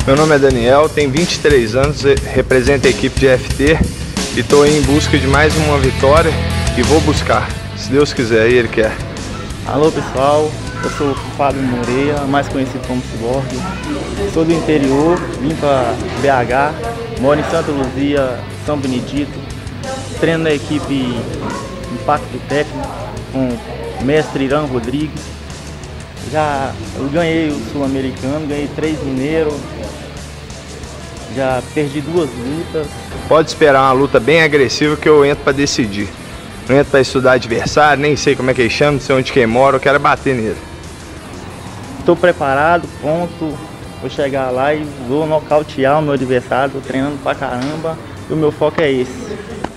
Meu nome é Daniel, tenho 23 anos, represento a equipe de FT e estou em busca de mais uma vitória e vou buscar, se Deus quiser e Ele quer. Alô pessoal, eu sou o Fábio Moreira, mais conhecido como Cyborg. Sou do interior, vim para BH, moro em Santa Luzia, São Benedito. Treino na equipe Impacto Técnico com o mestre Irã Rodrigues. Eu ganhei o Sul-Americano, ganhei 3 mineiros, já perdi 2 lutas. Pode esperar uma luta bem agressiva que eu entro para decidir. Não entro para estudar adversário, nem sei como é que ele chama, não sei onde quem mora, eu quero bater nele. Estou preparado, pronto, vou chegar lá e vou nocautear o meu adversário, estou treinando pra caramba e o meu foco é esse.